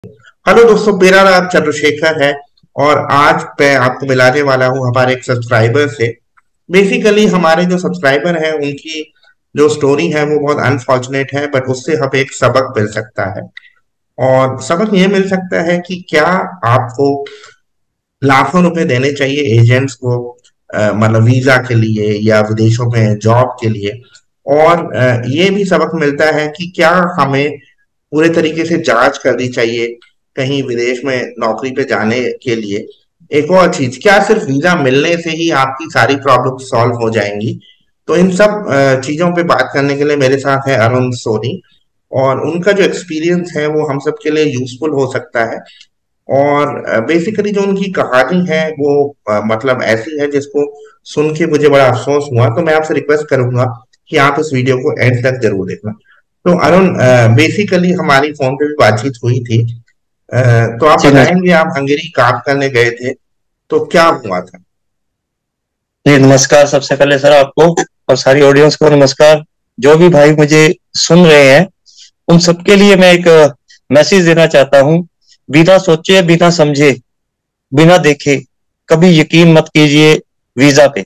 Hello दोस्तों, मेरा नाम चंद्रशेखर है और आज मैं आपको मिलाने वाला हूँ हमारे एक सब्सक्राइबर से। बेसिकली हमारे जो सब्सक्राइबर हैं उनकी जो स्टोरी है वो बहुत अनफॉर्चुनेट है, बट उससे हमें एक सबक मिल सकता है। और सबक ये मिल सकता है कि क्या आपको लाखों रुपए देने चाहिए एजेंट्स को, मतलब वीजा के लिए या विदेशों में जॉब के लिए। और ये भी सबक मिलता है कि क्या हमें पूरे तरीके से जांच करनी चाहिए कहीं विदेश में नौकरी पे जाने के लिए। एक और चीज, क्या सिर्फ वीजा मिलने से ही आपकी सारी प्रॉब्लम सॉल्व हो जाएंगी? तो इन सब चीजों पे बात करने के लिए मेरे साथ है अरुण सोनी। और उनका जो एक्सपीरियंस है वो हम सब के लिए यूजफुल हो सकता है। और बेसिकली जो उनकी कहानी है वो मतलब ऐसी है जिसको सुन के मुझे बड़ा अफसोस हुआ। तो मैं आपसे रिक्वेस्ट करूंगा कि आप इस वीडियो को एंड तक जरूर देखना। तो अरुण, बेसिकली हमारी फोन पे भी बातचीत हुई थी। तो आप जी बताएंगे, आप हंगेरी काम करने गए थे, तो क्या हुआ था? जी नमस्कार। सबसे पहले सर आपको और सारी ऑडियंस को नमस्कार। जो भी भाई मुझे सुन रहे हैं उन सबके लिए मैं एक मैसेज देना चाहता हूँ। बिना सोचे, बिना समझे, बिना देखे कभी यकीन मत कीजिए वीजा पे।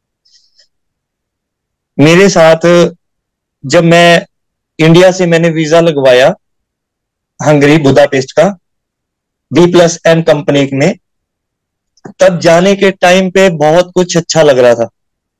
मेरे साथ जब मैं इंडिया से मैंने वीजा लगवाया हंगरी बुदापेस्ट का B+N कंपनी में, तब जाने के टाइम पे बहुत कुछ अच्छा लग रहा था।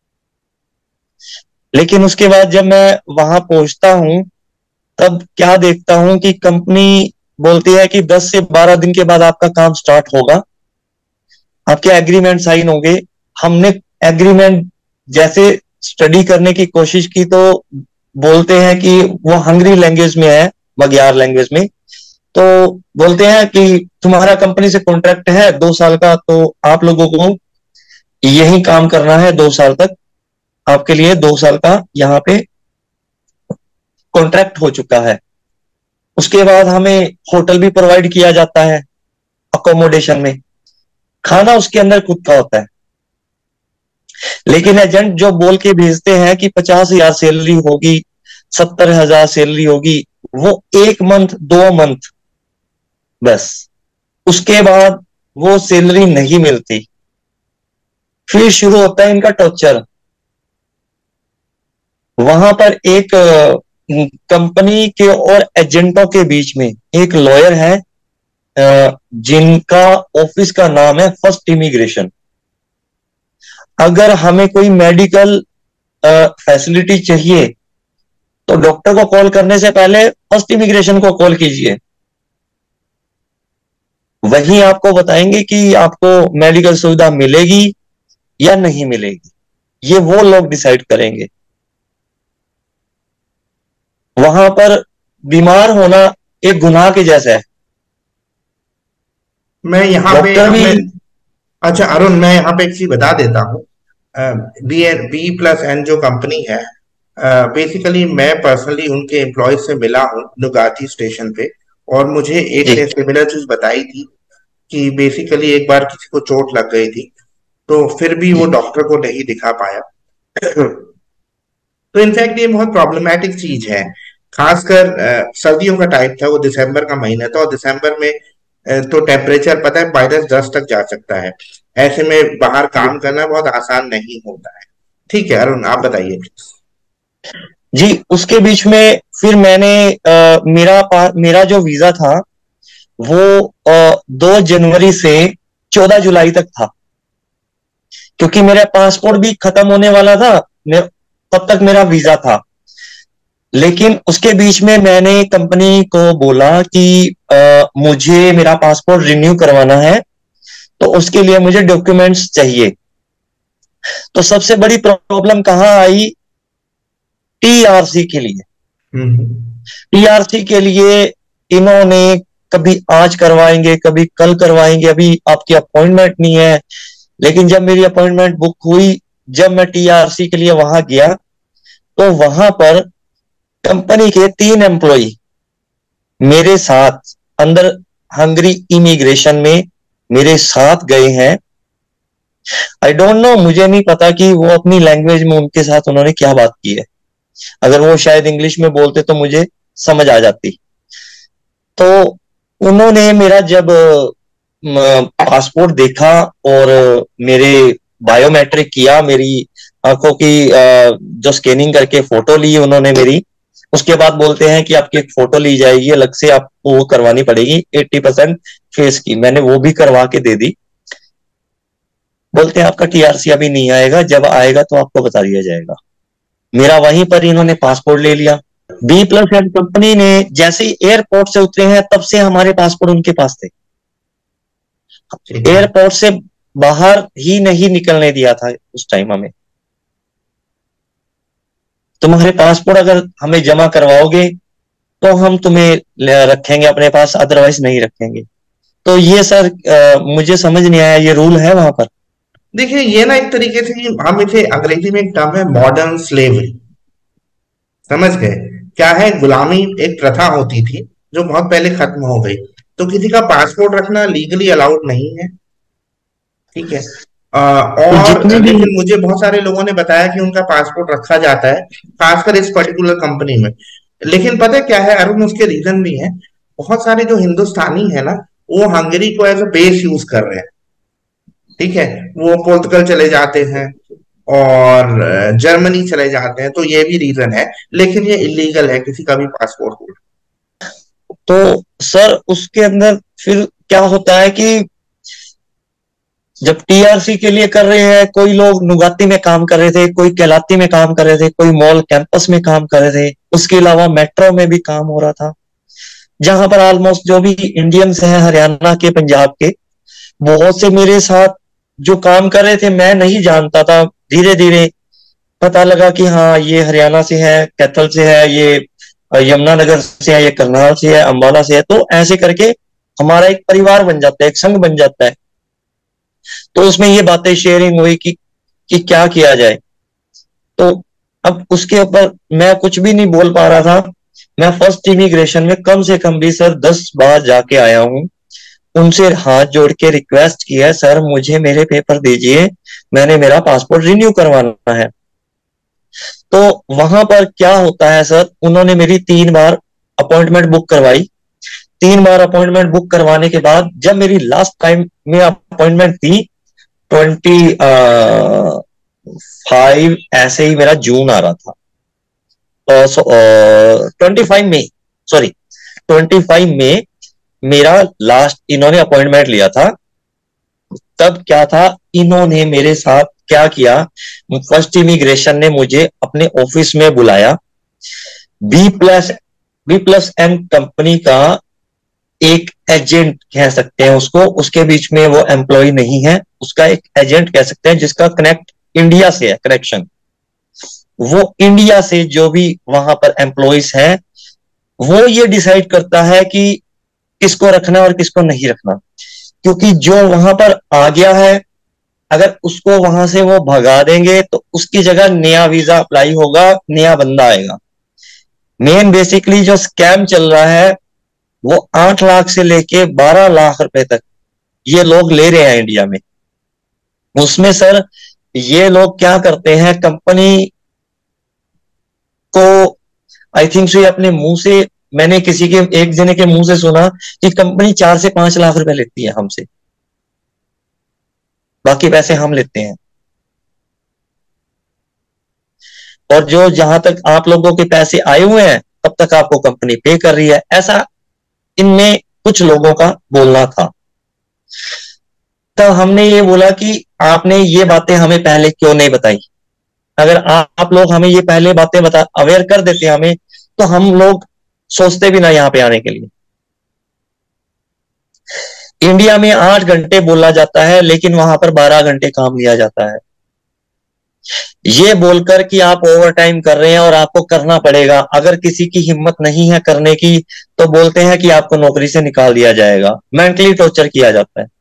लेकिन उसके बाद जब मैं वहां पहुंचता हूं तब क्या देखता हूं कि कंपनी बोलती है कि 10 से 12 दिन के बाद आपका काम स्टार्ट होगा, आपके एग्रीमेंट साइन होंगे। हमने एग्रीमेंट जैसे स्टडी करने की कोशिश की तो बोलते हैं कि वो हंगरी लैंग्वेज में है, बगियार लैंग्वेज में। तो बोलते हैं कि तुम्हारा कंपनी से कॉन्ट्रैक्ट है 2 साल का, तो आप लोगों को यही काम करना है 2 साल तक। आपके लिए 2 साल का यहाँ पे कॉन्ट्रैक्ट हो चुका है। उसके बाद हमें होटल भी प्रोवाइड किया जाता है अकोमोडेशन में। खाना उसके अंदर खुद का होता है। लेकिन एजेंट जो बोल के भेजते हैं कि 50,000 सैलरी होगी, 70,000 सैलरी होगी, वो 1 मंथ 2 मंथ बस। उसके बाद वो सैलरी नहीं मिलती। फिर शुरू होता है इनका टॉर्चर। वहां पर एक कंपनी के और एजेंटों के बीच में एक लॉयर है, जिनका ऑफिस का नाम है फर्स्ट इमिग्रेशन। अगर हमें कोई मेडिकल फैसिलिटी चाहिए तो डॉक्टर को कॉल करने से पहले फर्स्ट इमिग्रेशन को कॉल कीजिए। वही आपको बताएंगे कि आपको मेडिकल सुविधा मिलेगी या नहीं मिलेगी। ये वो लोग डिसाइड करेंगे। वहां पर बीमार होना एक गुनाह के जैसा है। मैं यहाँ पे डॉक्टर भी। अपने अच्छा अरुण, मैं यहाँ पे एक चीज बता देता हूँ। B+N जो कंपनी है, बेसिकली मैं पर्सनली उनके एम्प्लॉय से मिला हूँ नुगाची स्टेशन पे। और मुझे एक जी ने सिमिलर चीज बताई थी कि बेसिकली एक बार किसी को चोट लग गई थी, तो फिर भी वो जी डॉक्टर को नहीं दिखा पाया। तो इनफैक्ट ये बहुत प्रॉब्लमेटिक चीज है। खासकर सर्दियों का टाइम था, वो दिसंबर का महीना था, और दिसंबर में तो टेम्परेचर पता है -10 तक जा सकता है। ऐसे में बाहर जी काम करना बहुत आसान नहीं होता है। ठीक है अरुण, आप बताइए प्लीज। जी। उसके बीच में फिर मैंने मेरा जो वीजा था वो 2 जनवरी से 14 जुलाई तक था। क्योंकि मेरा पासपोर्ट भी खत्म होने वाला था, तब तक मेरा वीजा था। लेकिन उसके बीच में मैंने कंपनी को बोला कि मुझे मेरा पासपोर्ट रिन्यू करवाना है, तो उसके लिए मुझे डॉक्यूमेंट्स चाहिए। तो सबसे बड़ी प्रॉब्लम कहाँ आई? TRC के लिए। हम्म। TRC के लिए इन्होंने कभी आज करवाएंगे, कभी कल करवाएंगे, अभी आपकी अपॉइंटमेंट नहीं है। लेकिन जब मेरी अपॉइंटमेंट बुक हुई, जब मैं TRC के लिए वहां गया, तो वहां पर कंपनी के 3 एम्प्लॉय मेरे साथ अंदर हंगरी इमिग्रेशन में मेरे साथ गए हैं। आई डोंट नो, मुझे नहीं पता कि वो अपनी लैंग्वेज में उनके साथ उन्होंने क्या बात की है। अगर वो शायद इंग्लिश में बोलते तो मुझे समझ आ जाती। तो उन्होंने मेरा जब पासपोर्ट देखा और मेरे बायोमेट्रिक किया, मेरी आंखों की जो स्कैनिंग करके फोटो ली उन्होंने मेरी, उसके बाद बोलते हैं कि आपकी एक फोटो ली जाएगी अलग से, आपको वो करवानी पड़ेगी 80% फेस की। मैंने वो भी करवा के दे दी। बोलते हैं आपका टीआरसी अभी नहीं आएगा, जब आएगा तो आपको बता दिया जाएगा। मेरा वहीं पर इन्होंने पासपोर्ट ले लिया। बी प्लस एंड कंपनी ने जैसे ही एयरपोर्ट से उतरे हैं तब से हमारे पासपोर्ट उनके पास थे। ठीक है। एयरपोर्ट से बाहर ही नहीं निकलने दिया था उस टाइम हमें। तुम्हारे पासपोर्ट अगर हमें जमा करवाओगे तो हम तुम्हें रखेंगे अपने पास, अदरवाइज नहीं रखेंगे। तो ये सर मुझे समझ नहीं आया, ये रूल है वहां पर? देखिए ये ना एक तरीके से हम इसे, अंग्रेजी में एक टर्म है मॉडर्न स्लेवरी, समझ गए? क्या है, गुलामी एक प्रथा होती थी जो बहुत पहले खत्म हो गई। तो किसी का पासपोर्ट रखना लीगली अलाउड नहीं है, ठीक है। तो और जितने भी लेकिन मुझे बहुत सारे लोगों ने बताया कि उनका पासपोर्ट रखा जाता है, खासकर इस पर्टिकुलर कंपनी में। लेकिन पता है क्या है अरुण, उसके रीजन भी है। बहुत सारे जो हिंदुस्तानी है ना, वो हंगरी को एज अ बेस यूज कर रहे हैं, ठीक है। वो पोर्तुगल चले जाते हैं और जर्मनी चले जाते हैं, तो ये भी रीजन है। लेकिन ये इलीगल है किसी का भी पासपोर्ट होल्डर। तो सर उसके अंदर फिर क्या होता है कि जब टीआरसी के लिए कर रहे हैं, कोई लोग नुगाती में काम कर रहे थे, कोई केलाती में काम कर रहे थे, कोई मॉल कैंपस में काम कर रहे थे, उसके अलावा मेट्रो में भी काम हो रहा था, जहां पर ऑलमोस्ट जो भी इंडियंस हैं हरियाणा के, पंजाब के, बहुत से मेरे साथ जो काम कर रहे थे, मैं नहीं जानता था। धीरे धीरे पता लगा कि हाँ ये हरियाणा से है, कैथल से है, ये यमुनानगर से है, ये करनाल से है, अंबाला से है। तो ऐसे करके हमारा एक परिवार बन जाता है, एक संघ बन जाता है। तो उसमें ये बातें शेयरिंग हुई कि क्या किया जाए। तो अब उसके ऊपर मैं कुछ भी नहीं बोल पा रहा था। मैं फर्स्ट इमिग्रेशन में कम से कम भी सर 10 बार जाके आया हूँ, उनसे हाथ जोड़ के रिक्वेस्ट किया है, सर मुझे मेरे पेपर दीजिए, मैंने मेरा पासपोर्ट रिन्यू करवाना है। तो वहां पर क्या होता है सर, उन्होंने मेरी 3 बार अपॉइंटमेंट बुक करवाई। 3 बार अपॉइंटमेंट बुक करवाने के बाद जब मेरी लास्ट टाइम में अपॉइंटमेंट थी 25 ऐसे ही मेरा जून आ रहा था, 25 मई, सॉरी 25 मई मेरा लास्ट इन्होंने अपॉइंटमेंट लिया था। तब क्या था, इन्होंने मेरे साथ क्या किया, फर्स्ट इमिग्रेशन ने मुझे अपने ऑफिस में बुलाया। B plus B plus M company का एक एजेंट कह सकते हैं उसको, उसके बीच में वो एम्प्लॉय नहीं है, उसका एक एजेंट कह सकते हैं, जिसका कनेक्ट इंडिया से है, कनेक्शन। वो इंडिया से जो भी वहां पर एम्प्लॉयज हैं, वो ये डिसाइड करता है कि किसको रखना और किसको नहीं रखना। क्योंकि जो वहां पर आ गया है, अगर उसको वहां से वो भगा देंगे तो उसकी जगह नया वीजा अप्लाई होगा, नया बंदा आएगा। मेन बेसिकली जो स्कैम चल रहा है वो 8 लाख से लेके 12 लाख रुपए तक ये लोग ले रहे हैं इंडिया में। उसमें सर ये लोग क्या करते हैं, कंपनी को आई थिंक सो अपने मुंह से, मैंने किसी के एक जने के मुंह से सुना कि कंपनी 4 से 5 लाख रुपए लेती है हमसे, बाकी पैसे हम लेते हैं। और जो जहां तक आप लोगों के पैसे आए हुए हैं तब तक आपको कंपनी पे कर रही है, ऐसा इनमें कुछ लोगों का बोलना था। तब हमने ये बोला कि आपने ये बातें हमें पहले क्यों नहीं बताई। अगर आप लोग हमें ये पहले बातें बता, अवेयर कर देते हमें, तो हम लोग सोचते भी ना यहाँ पे आने के लिए। इंडिया में 8 घंटे बोला जाता है, लेकिन वहां पर 12 घंटे काम लिया जाता है, ये बोलकर कि आप ओवर टाइम कर रहे हैं और आपको करना पड़ेगा। अगर किसी की हिम्मत नहीं है करने की तो बोलते हैं कि आपको नौकरी से निकाल दिया जाएगा, मेंटली टॉर्चर किया जाता है।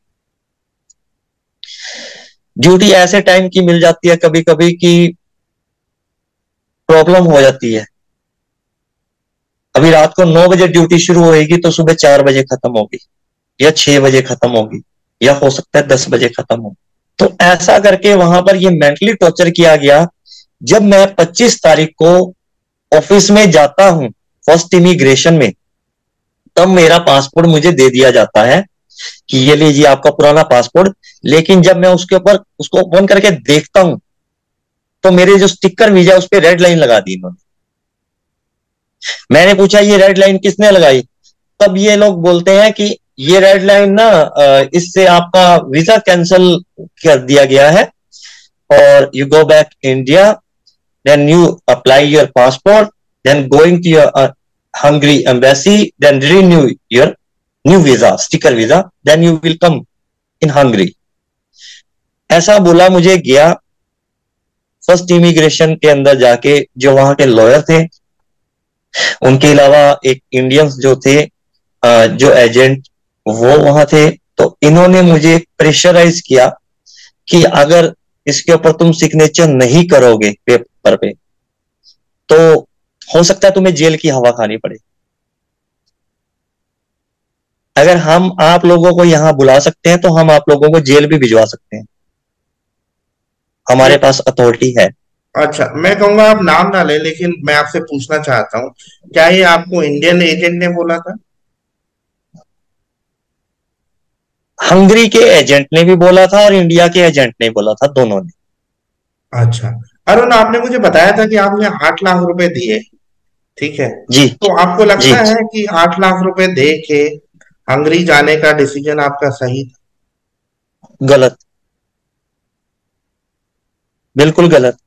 ड्यूटी ऐसे टाइम की मिल जाती है कभी कभी कि प्रॉब्लम हो जाती है। अभी रात को 9 बजे ड्यूटी शुरू होगी तो सुबह 4 बजे खत्म होगी, या 6 बजे खत्म होगी, या हो सकता है 10 बजे खत्म हो। तो ऐसा करके वहां पर ये मेंटली टॉर्चर किया गया। जब मैं 25 तारीख को ऑफिस में जाता हूं फर्स्ट इमिग्रेशन में, तब मेरा पासपोर्ट मुझे दे दिया जाता है कि ये लीजिए आपका पुराना पासपोर्ट। लेकिन जब मैं उसके ऊपर उसको ओपन करके देखता हूं तो मेरे जो स्टिकर वीजा उस पर रेड लाइन लगा दी इन्होंने। मैंने पूछा ये रेड लाइन किसने लगाई? तब ये लोग बोलते हैं कि ये रेड लाइन ना इससे आपका वीजा कैंसिल कर दिया गया है और you go back India, then you apply your passport, then going to your Hungary embassy, then renew your new visa, sticker visa, then you will come in Hungary. ऐसा बोला मुझे। गया फर्स्ट इमिग्रेशन के अंदर जाके जो वहां के लॉयर थे, उनके अलावा एक इंडियंस जो थे जो एजेंट वो वहां थे, तो इन्होंने मुझे प्रेशराइज किया कि अगर इसके ऊपर तुम सिग्नेचर नहीं करोगे पेपर पे तो हो सकता है तुम्हें जेल की हवा खानी पड़े। अगर हम आप लोगों को यहां बुला सकते हैं तो हम आप लोगों को जेल भी भिजवा सकते हैं, हमारे पास अथॉरिटी है। अच्छा, मैं कहूंगा आप नाम ना ले, लेकिन मैं आपसे पूछना चाहता हूँ, क्या ये आपको इंडियन एजेंट ने बोला था? हंगरी के एजेंट ने भी बोला था और इंडिया के एजेंट ने बोला था, दोनों ने। अच्छा। अरुण, आपने मुझे बताया था कि आपने 8 लाख रुपए दिए, ठीक है? जी। तो आपको जी। लगता है कि 8 लाख रुपए दे के हंगरी जाने का डिसीजन आपका सही था? गलत, बिल्कुल गलत।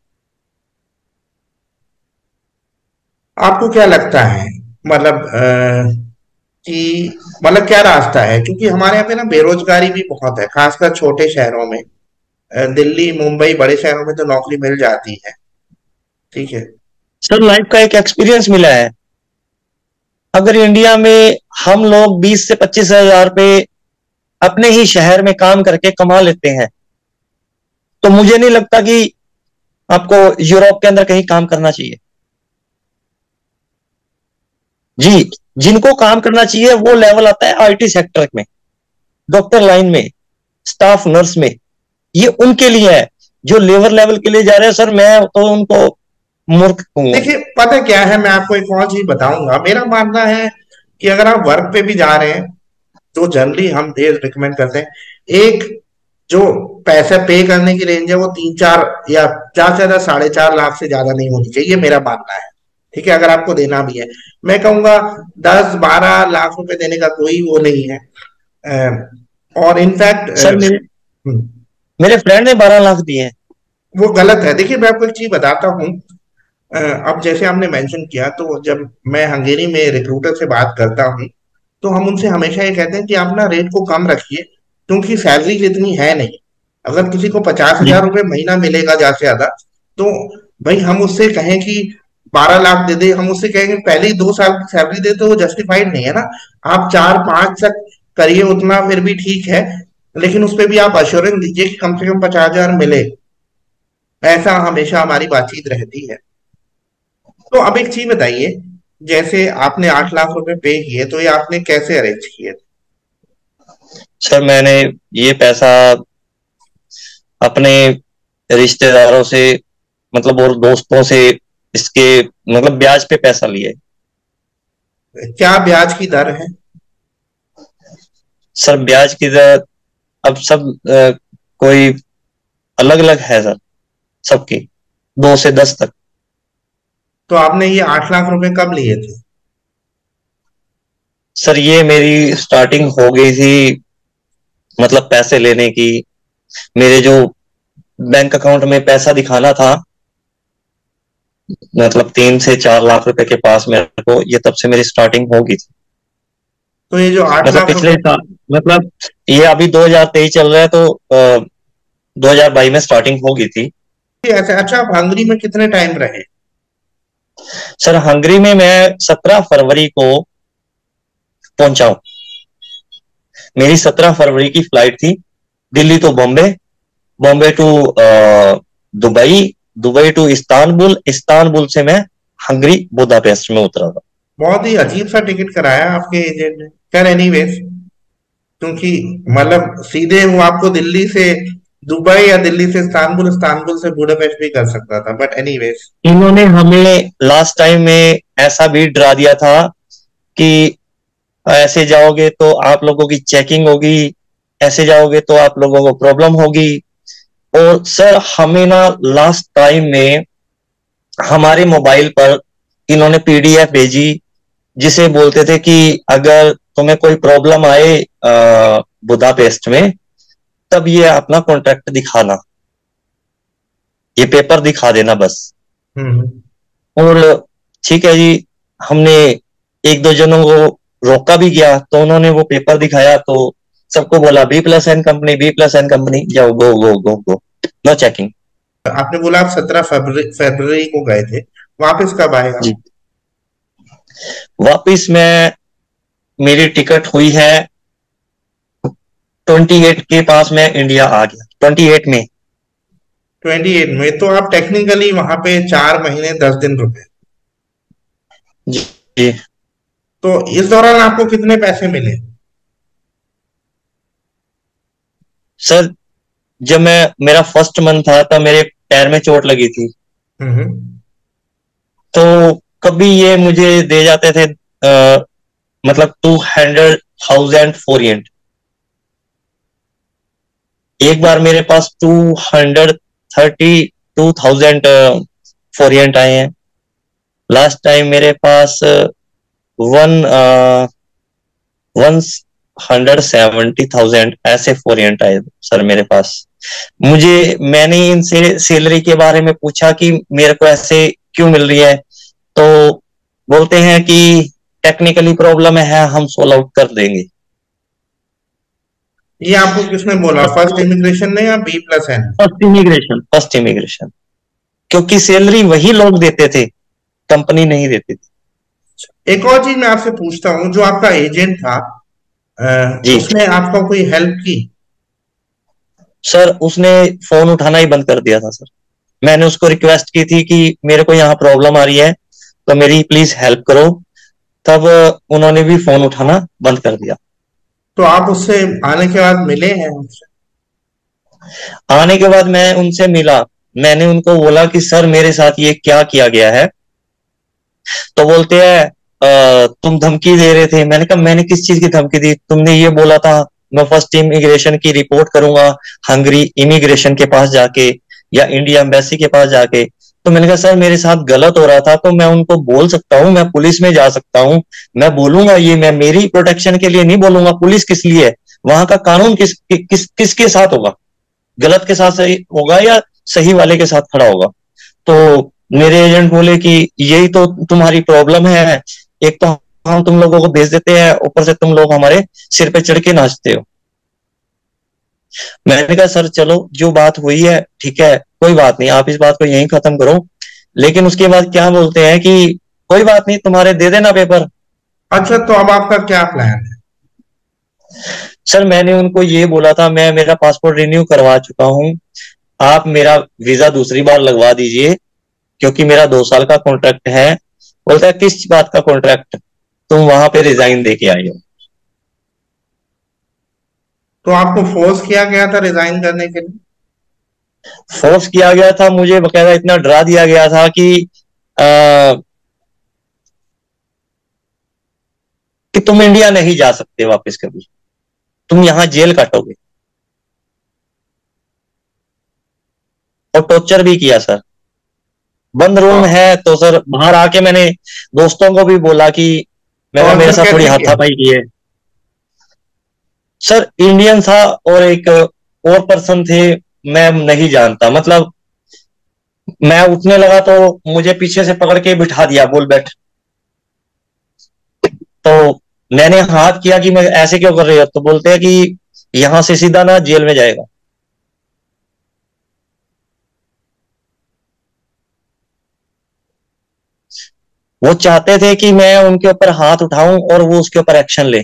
आपको क्या लगता है, मतलब कि मतलब क्या रास्ता है? क्योंकि हमारे यहाँ पे ना बेरोजगारी भी बहुत है, खासकर छोटे शहरों में। दिल्ली, मुंबई, बड़े शहरों में तो नौकरी मिल जाती है, ठीक है? सर लाइफ का एक एक्सपीरियंस मिला है। अगर इंडिया में हम लोग 20 से 25 हजार पे अपने ही शहर में काम करके कमा लेते हैं तो मुझे नहीं लगता कि आपको यूरोप के अंदर कहीं काम करना चाहिए। जी, जिनको काम करना चाहिए वो लेवल आता है आईटी सेक्टर में, डॉक्टर लाइन में, स्टाफ नर्स में, ये उनके लिए है। जो लेबर लेवल के लिए जा रहे हैं सर, मैं तो उनको मूर्ख कहूंगा। देखिए, पता क्या है, मैं आपको एक और चीज बताऊंगा। मेरा मानना है कि अगर आप वर्क पे भी जा रहे हैं तो जनरली हम ये रिकमेंड करते हैं, एक जो पैसा पे करने की रेंज है वो 3-4 या ज्यादा से ज्यादा 4.5 लाख से ज्यादा नहीं होनी चाहिए, मेरा मानना है। ठीक है? अगर आपको देना भी है, मैं कहूंगा 10-12 लाख रुपए देने का कोई वो नहीं है। और इनफैक्ट सर मेरे फ्रेंड ने 12 लाख दिए हैं। वो गलत है। देखिए, मैं आपको एक चीज बताता हूँ। अब जैसे आपने मेंशन किया, तो जब मैं हंगेरी में रिक्रूटर से बात करता हूँ तो हम उनसे हमेशा ये कहते हैं कि आप ना रेट को कम रखिए, क्योंकि सैलरी इतनी है नहीं। अगर किसी को 50,000 रुपये महीना मिलेगा ज्यादा से ज्यादा, तो भाई हम उससे कहें कि 12 लाख दे दे, हम उससे कहेंगे पहले ही 2 साल की सैलरी दे, तो वो जस्टिफाइड नहीं है ना। आप 4-5 तक करिए, उतना फिर भी ठीक है, लेकिन उस पर भी आप अश्योरेंस दीजिए कि कम से कम 50,000 मिले। ऐसा हमेशा हमारी बातचीत रहती है। तो अब एक चीज बताइए, जैसे आपने 8 लाख रुपए पे किए, तो ये आपने कैसे अरेंज किए? सर मैंने ये पैसा अपने रिश्तेदारों से, मतलब और दोस्तों से, इसके मतलब ब्याज पे पैसा लिए। क्या ब्याज की दर है? सर ब्याज की दर अब सब कोई अलग अलग है सर, सबकी 2 से 10 तक। तो आपने ये 8 लाख रुपए कब लिए थे? सर ये मेरी स्टार्टिंग हो गई थी, मतलब पैसे लेने की। मेरे जो बैंक अकाउंट में पैसा दिखाना था, मतलब 3 से 4 लाख रुपए के पास मेरे को, ये तब से मेरी स्टार्टिंग होगी थी। तो ये जो आठ मतलब लाख पिछले रुपए साल, मतलब ये अभी 2023 चल रहा है तो 2022 में स्टार्टिंग होगी थी। ऐसे? अच्छा, आप हंगरी में कितने टाइम रहे? सर हंगरी में मैं 17 फरवरी को पहुंचा हूं। मेरी 17 फरवरी की फ्लाइट थी, Delhi to Bombay, Bombay to Dubai, Dubai to Istanbul, Istanbul से मैं हंगरी बुदापेस्ट में उतरा था। बहुत ही अजीब सा टिकट कराया आपके एजेंट ने। खैर, एनीवेज, क्योंकि मतलब सीधे वो आपको दिल्ली से दुबई या दिल्ली से इस्तांबुल, इस्तांबुल से बुडापेस्ट भी कर सकता था, बट एनीवेज। इन्होंने हमें लास्ट टाइम में ऐसा भी डरा दिया था कि ऐसे जाओगे तो आप लोगों की चेकिंग होगी, ऐसे जाओगे तो आप लोगों को प्रॉब्लम होगी। और सर हमें ना लास्ट टाइम में हमारे मोबाइल पर इन्होंने पीडीएफ भेजी, जिसे बोलते थे कि अगर तुम्हें कोई प्रॉब्लम आए बुदापेस्ट में, तब ये अपना कॉन्ट्रैक्ट दिखाना, ये पेपर दिखा देना बस। हम्म। और ठीक है जी, हमने एक दो जनों को रोका भी गया, तो उन्होंने वो पेपर दिखाया तो सबको बोला B plus N company, B plus N company, जाओ, गो गो गो गो, नो चेकिंग। आपने बोला आप 17 फरवरी को गए थे, वापस कब आए जी, आप? वापिस मैं, मेरी टिकट हुई है 28 के पास, मैं इंडिया आ गया 28 में। 28 में तो आप टेक्निकली वहां पे 4 महीने 10 दिन रुके। जी जी। तो इस दौरान आपको कितने पैसे मिले? सर जब मैं, मेरा फर्स्ट मंथ था तब मेरे पैर में चोट लगी थी, हम्म। तो कभी ये मुझे दे जाते थे मतलब 200,000 फोरिएंट। एक बार मेरे पास 232,000 फोरिएंट आए हैं। लास्ट टाइम मेरे पास वन 170,000 ऐसे फोरिएंट आए सर मेरे पास। मुझे, मैंने इनसे सैलरी के बारे में पूछा कि मेरे को ऐसे क्यों मिल रही है, तो बोलते हैं कि टेक्निकली प्रॉब्लम है, हम सोल्व आउट कर देंगे। ये आपको किसने बोला, फर्स्ट इमिग्रेशन ने या B+N? फर्स्ट इमिग्रेशन, क्योंकि सैलरी वही लोग देते थे, कंपनी नहीं देती थी। एक और चीज मैं आपसे पूछता हूँ, जो आपका एजेंट था, जी उसने आपको कोई हेल्प की? सर, उसने फोन उठाना ही बंद कर दिया था सर। मैंने उसको रिक्वेस्ट की थी कि मेरे को यहाँ प्रॉब्लम आ रही है, तो मेरी प्लीज हेल्प करो, तब उन्होंने भी फोन उठाना बंद कर दिया। तो आप उससे आने के बाद मिले हैं उससे? आने के बाद मैं उनसे मिला, मैंने उनको बोला कि सर मेरे साथ ये क्या किया गया है, तो बोलते हैं तुम धमकी दे रहे थे। मैंने कहा मैंने किस चीज की धमकी दी, तुमने ये बोला था मैं फर्स्ट इमिग्रेशन की रिपोर्ट करूंगा हंगरी इमिग्रेशन के पास जाके या इंडिया एम्बेसी के पास जाके। तो मैंने कहा सर मेरे साथ गलत हो रहा था, तो मैं उनको बोल सकता हूँ, मैं पुलिस में जा सकता हूँ, मैं बोलूंगा, ये मैं मेरी प्रोटेक्शन के लिए नहीं बोलूंगा, पुलिस किस लिए है, वहां का कानून किसके साथ होगा, गलत के साथ सही होगा या सही वाले के साथ खड़ा होगा। तो मेरे एजेंट बोले कि यही तो तुम्हारी प्रॉब्लम है, एक तो हम तुम लोगों को भेज देते हैं, ऊपर से तुम लोग हमारे सिर पे चढ़ के नाचते हो। मैंने कहा सर चलो जो बात हुई है ठीक है, कोई बात नहीं, आप इस बात को यहीं खत्म करो। लेकिन उसके बाद क्या बोलते हैं कि कोई बात नहीं, तुम्हारे दे देना पेपर। अच्छा, तो अब आपका क्या प्लान है? सर मैंने उनको ये बोला था, मैं मेरा पासपोर्ट रिन्यू करवा चुका हूँ, आप मेरा वीजा दूसरी बार लगवा दीजिए, क्योंकि मेरा 2 साल का कॉन्ट्रैक्ट है। बोलता है किस बात का कॉन्ट्रैक्ट, तुम वहां पे रिजाइन दे के आई हो। तो आपको फोर्स किया गया था रिजाइन करने के लिए? फोर्स किया गया था, मुझे बकायदा इतना डरा दिया गया था कि तुम इंडिया नहीं जा सकते वापस कभी, तुम यहाँ जेल काटोगे। और टॉर्चर भी किया सर, बंद रूम हाँ। है तो सर बाहर आके मैंने दोस्तों को भी बोला कि मैं, मेरे टॉर्चर साथ थोड़ी कैसे किया? हाथापाई की है। सर इंडियन था और एक और पर्सन थे, मैं नहीं जानता, मतलब मैं उठने लगा तो मुझे पीछे से पकड़ के बिठा दिया, बोल बैठ। तो मैंने हाथ किया कि मैं ऐसे क्यों कर रही हो, तो बोलते हैं कि यहां से सीधा ना जेल में जाएगा। वो चाहते थे कि मैं उनके ऊपर हाथ उठाऊं और वो उसके ऊपर एक्शन ले,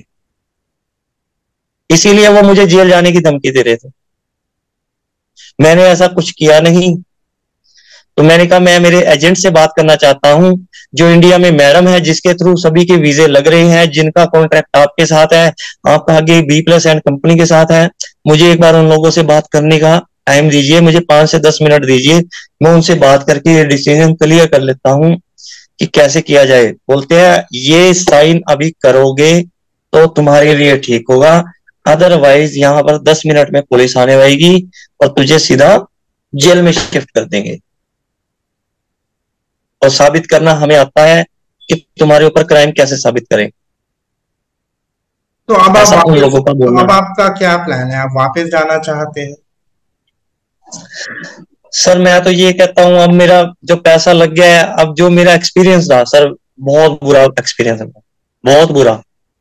इसीलिए वो मुझे जेल जाने की धमकी दे रहे थे। मैंने ऐसा कुछ किया नहीं। तो मैंने कहा मैं मेरे एजेंट से बात करना चाहता हूं, जो इंडिया में मैडम है, जिसके थ्रू सभी के वीजे लग रहे हैं, जिनका कॉन्ट्रैक्ट आपके साथ है, आपका आगे B+N कंपनी के साथ है। मुझे एक बार उन लोगों से बात करने का टाइम दीजिए, मुझे 5 से 10 मिनट दीजिए, मैं उनसे बात करके ये डिसीजन क्लियर कर लेता हूँ कि कैसे किया जाए। बोलते हैं ये साइन अभी करोगे तो तुम्हारे लिए ठीक होगा, अदरवाइज यहाँ पर 10 मिनट में पुलिस आने वाएगी और तुझे सीधा जेल में शिफ्ट कर देंगे। और साबित करना हमें आता है कि तुम्हारे ऊपर क्राइम कैसे साबित करें, तो अब आप ऐसा उन वापस, लोगों का तो बोलना अब है। आपका क्या प्लान है? आप वापस जाना चाहते हैं? सर मैं तो ये कहता हूँ, अब मेरा जो पैसा लग गया है, अब जो मेरा एक्सपीरियंस रहा सर, बहुत बुरा एक्सपीरियंस है, बहुत बुरा,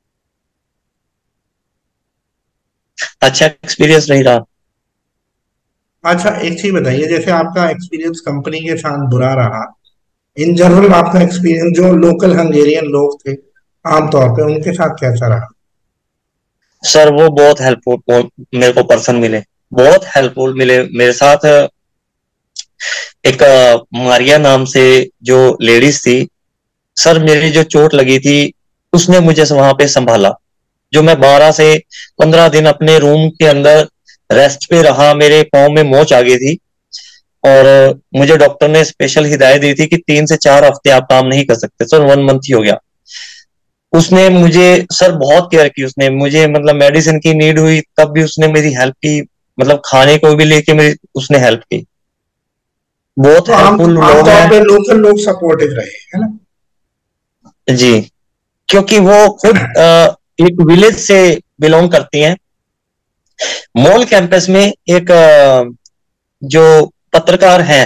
अच्छा एक्सपीरियंस नहीं रहा। अच्छा, एक चीज बताइए, जैसे आपका एक्सपीरियंस कंपनी के साथ बुरा रहा, इन जनरल आपका एक्सपीरियंस जो लोकल हंगेरियन लोग थे आमतौर पे, उनके साथ कैसा रहा? सर वो बहुत हेल्पफुल मेरे को पर्सन मिले, बहुत हेल्पफुल मिले मेरे साथ। एक मारिया नाम से जो लेडीज थी, सर मेरी जो चोट लगी थी उसने मुझे वहां पे संभाला। जो मैं 12 से 15 दिन अपने रूम के अंदर रेस्ट पे रहा, मेरे पाँव में मोच आ गई थी, और मुझे डॉक्टर ने स्पेशल हिदायत दी थी कि 3 से 4 हफ्ते आप काम नहीं कर सकते। सर 1 मंथ ही हो गया। उसने मुझे सर बहुत केयर की, उसने मुझे मतलब मेडिसिन की नीड हुई तब भी उसने मेरी हेल्प की, मतलब खाने को भी लेके मेरी उसने हेल्प की। बहुत तो हेल्पफुल लोग आमतौर हैं। पे लोकल लोग सपोर्टिव रहे, है ना? जी, क्योंकि वो खुद एक विलेज से बिलोंग करती हैं। मॉल कैंपस में एक जो पत्रकार हैं,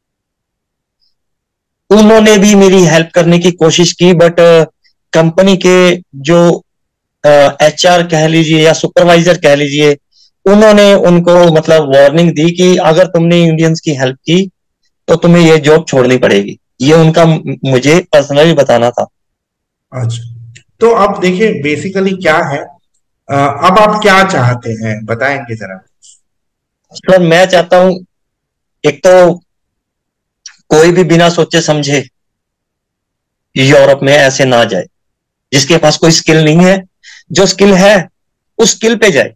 उन्होंने भी मेरी हेल्प करने की कोशिश की, बट कंपनी के जो एचआर कह लीजिए या सुपरवाइजर कह लीजिए, उन्होंने उनको मतलब वार्निंग दी कि अगर तुमने इंडियंस की हेल्प की तो तुम्हें ये जॉब छोड़नी पड़ेगी। ये उनका मुझे पर्सनली बताना था। अच्छा, तो अब देखिए बेसिकली क्या है, अब आप क्या चाहते हैं बताएंगे जरा? सर मैं चाहता हूं, एक तो कोई भी बिना सोचे समझे यूरोप में ऐसे ना जाए, जिसके पास कोई स्किल नहीं है, जो स्किल है उस स्किल पे जाए।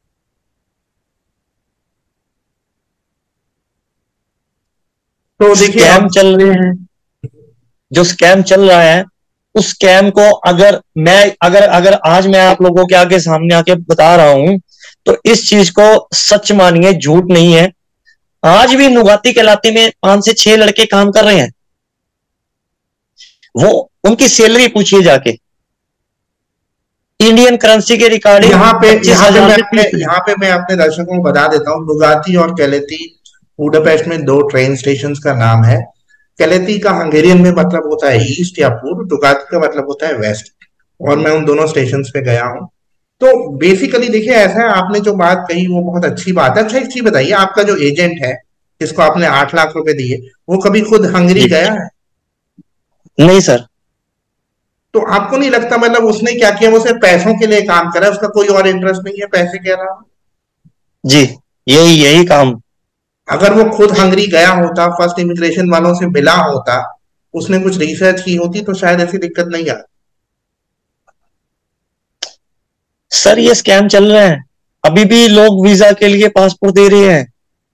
तो देखिए स्कैम अब, चल रहे हैं, जो स्कैम चल रहा है उस स्कैम को अगर मैं अगर अगर आज मैं आप लोगों के आगे सामने आके बता रहा हूं, तो इस चीज को सच मानिए, झूठ नहीं है। आज भी नुगाती के इलाके में 5 से 6 लड़के काम कर रहे हैं, वो उनकी सैलरी पूछिए जाके, इंडियन करेंसी के रिकॉर्डिंग यहाँ पे पच्चीस यहाँ पे हजार मैं से अपने 30 हजार। यहाँ पे मैं अपने दर्शकों को बता देता हूँ, बुगाती और कैलेती बुडापेस्ट में दो ट्रेन स्टेशन का नाम है। कैलेती का हंगेरियन में मतलब होता है ईस्ट या पूर्व, दुगाती का मतलब होता है वेस्ट। और मैं उन दोनों स्टेशन पे गया हूँ। तो बेसिकली देखिए ऐसा है, आपने जो बात कही वो बहुत अच्छी बात है। अच्छा, एक चीज बताइए, आपका जो एजेंट है जिसको आपने 8 लाख रुपए दिए, वो कभी खुद हंगरी जी गया है? नहीं सर। तो आपको नहीं लगता मतलब उसने क्या किया, वो सिर्फ पैसों के लिए काम कर रहा है, उसका कोई और इंटरेस्ट नहीं है पैसे के अलावा? जी, यही यही काम। अगर वो खुद हंगरी गया होता, फर्स्ट इमिग्रेशन वालों से मिला होता, उसने कुछ रिसर्च की होती, तो शायद ऐसी दिक्कत नहीं आती। सर ये स्कैम चल रहे हैं, अभी भी लोग वीजा के लिए पासपोर्ट दे रहे हैं।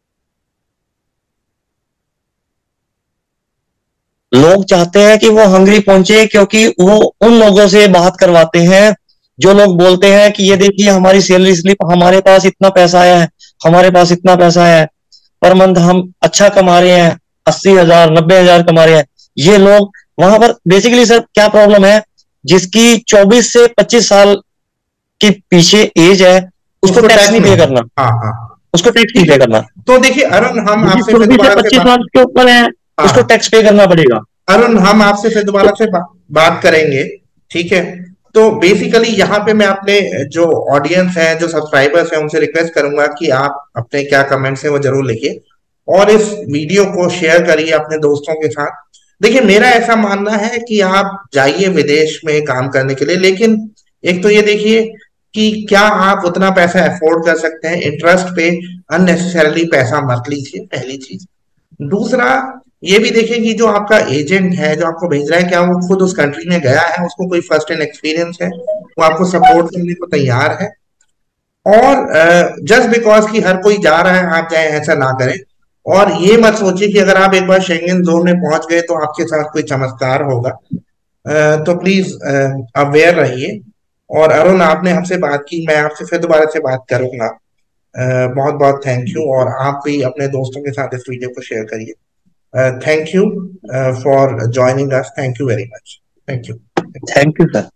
लोग चाहते हैं कि वो हंगरी पहुंचे, क्योंकि वो उन लोगों से बात करवाते हैं जो लोग बोलते हैं कि ये देखिए हमारी सैलरी स्लिप, हमारे पास इतना पैसा आया है, हमारे पास इतना पैसा है, पर मंथ हम अच्छा कमा रहे हैं, 80 हजार 90 हजार कमा रहे हैं। ये लोग वहां पर बेसिकली सर क्या प्रॉब्लम है, जिसकी 24 से 25 साल के पीछे एज है, उसको उसको टैक्स टैक्स नहीं पे नहीं। करना, हाँ हाँ। उसको टैक्स नहीं ठीक है। पे करना। तो देखिए अरुण, हम जिसकी आपसे फिर 24 से दोबारा से 25 बात, साल के ऊपर है उसको हाँ, टैक्स पे करना पड़ेगा। अरुण हम आपसे फिर दोबारा तो से बात करेंगे। ठीक है। तो बेसिकली यहाँ पे मैं अपने जो ऑडियंस है, जो सब्सक्राइबर्स हैं, उनसे रिक्वेस्ट करूंगा कि आप अपने क्या कमेंट्स हैं वो जरूर लिखिए, और इस वीडियो को शेयर करिए अपने दोस्तों के साथ। देखिए मेरा ऐसा मानना है कि आप जाइए विदेश में काम करने के लिए, लेकिन एक तो ये देखिए कि क्या आप उतना पैसा अफोर्ड कर सकते हैं। इंटरेस्ट पे अननेसेसरली पैसा मत लीजिए, पहली चीज। दूसरा, ये भी देखें कि जो आपका एजेंट है जो आपको भेज रहा है, क्या वो खुद उस कंट्री में गया है, उसको कोई फर्स्ट हैंड एक्सपीरियंस है, वो आपको सपोर्ट करने को तैयार है। और जस्ट बिकॉज कि हर कोई जा रहा है आप जाए, ऐसा ना करें। और ये मत सोचिए कि अगर आप एक बार शेंगन जोन में पहुंच गए तो आपके साथ कोई चमत्कार होगा। तो प्लीज अवेयर रहिए। और अरुण, आपने हमसे बात की, मैं आपसे फिर दोबारा से बात करूंगा। बहुत बहुत थैंक यू, और आप भी अपने दोस्तों के साथ इस वीडियो को शेयर करिए। Thank you for joining us, thank you very much, thank you. Thank you sir.